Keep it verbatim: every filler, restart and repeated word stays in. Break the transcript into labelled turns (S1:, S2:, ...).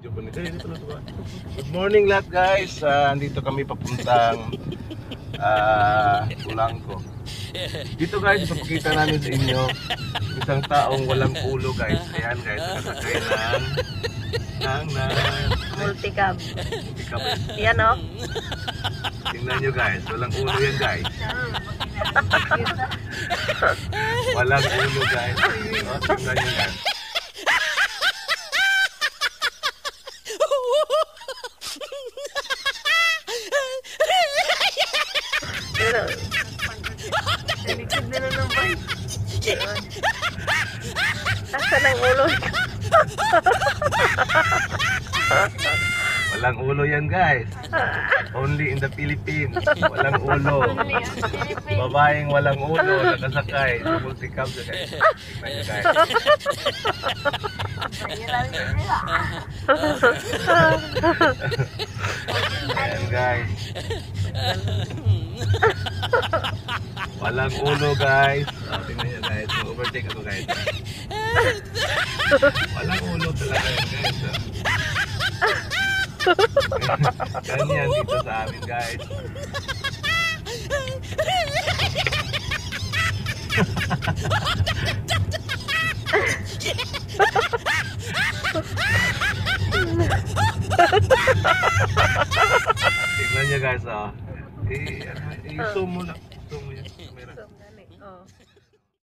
S1: Video po nito. Good morning lahat guys. Uh, andito kami papuntang uh, Ulangco. Dito guys, ipapakita namin sa inyo isang taong walang ulo guys. Ayan guys, nakasakay ng ng ng
S2: Multicab.
S1: multicab.
S2: Yan o.
S1: Tingnan nyo guys, walang ulo yan guys. Walang ulo guys. O, tingnan nyo guys.
S2: Pero, likod nila ng bike. Asa ng ulo?
S1: Walang ulo yan guys. Only in the Philippines. Walang ulo. Babaeng walang ulo nakasakay sa multicab na guys. Tingnan nyo guys. Ayan guys. Walang ulo guys. Oh, tingnan nyo guys. Overtake ako guys. Walang ulo talaga yan guys. Ganyan dito sa amin guys. Tingnan nyo guys oh. I-zoom mo lang. I-zoom mo yung camera.
S2: Oh.